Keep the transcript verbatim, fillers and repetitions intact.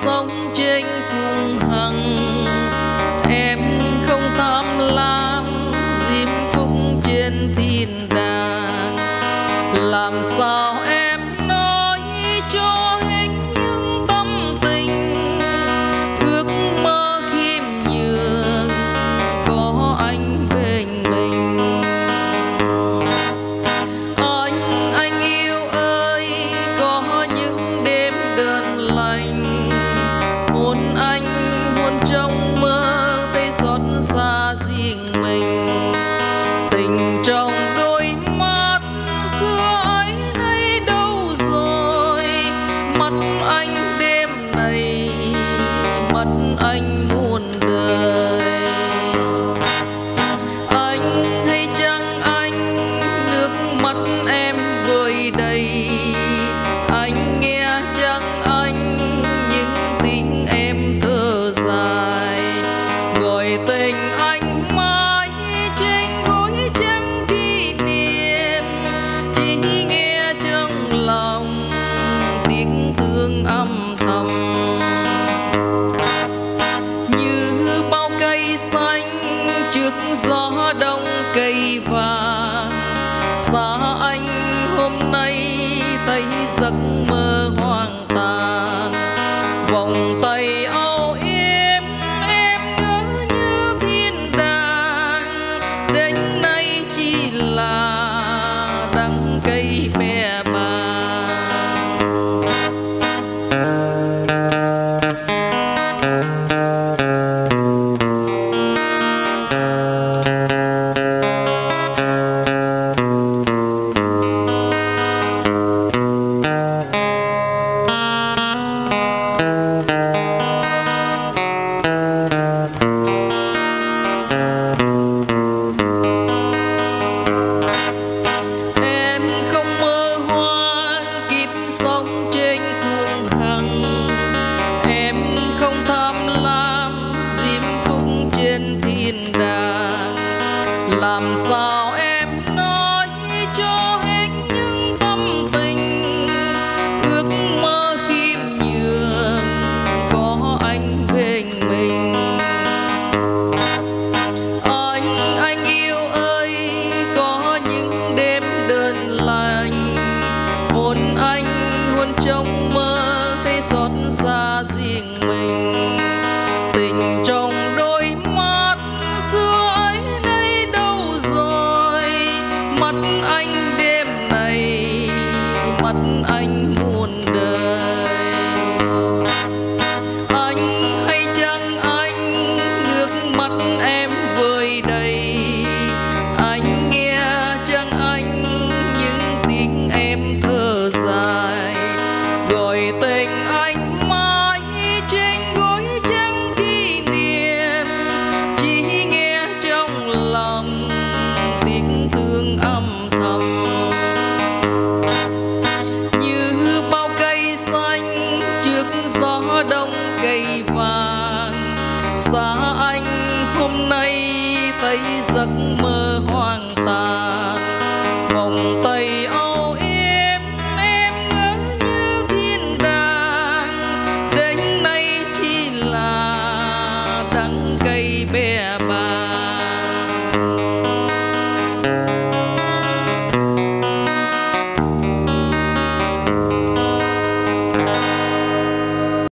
sống trên cùng hằng. Em không tham lam diễm phúc trên thiên đàng. Làm sao em nói cho hết những tâm tình ước mơ khiêm nhường có anh bên mình. Anh, anh yêu ơi, có những đêm đơn lành hôn anh hôn trong mơ thấy xót xa riêng mình. Tình trong đôi mắt xưa ấy nay đâu rồi, mất anh đêm này mất anh muôn đời. Anh hay chăng anh nước mắt em vơi đầy, anh nghe chăng anh những tiếng em thở dài, gọi tình anh mãi trên gối trắng kỷ niệm, chỉ nghe trong lòng tiếng thương âm thầm. Như bao cây xanh trước gió đông cây vàng, xa anh hôm nay thấy giấc mơ hoang tàn. Vòng tay âu yếm em ngỡ như thiên đàng, đến nay chỉ là đắng cây bè bàng. Em không mơ hoang kiếp sống trên cuồng hằng. Em không tham lam diễm phúc trên thiên đàng. Làm sao em nói cho hết những tâm tình ước mơ khiêm nhường có anh bên mình. Anh, anh yêu ơi, có những đêm đơn lành hôn anh hôn trong mơ thấy xót xa riêng mình. Tình trong đôi mắt xưa ấy nay đâu rồi, mất anh đêm này mất anh muôn đời. Anh hay chăng anh nước mắt em vơi đầy, anh nghe chăng anh những tiếng em thở dài, gọi tình anh mãi trên gối trắng kỷ niệm, chỉ nghe trong lòng tiếng thương âm thầm. Như bao cây xanh trước gió đông cây vàng, xa anh hôm nay thấy giấc mơ hoang tàn. Vòng tay âu yếm em ngỡ như thiên đàng, đến nay chỉ là đắng cây bè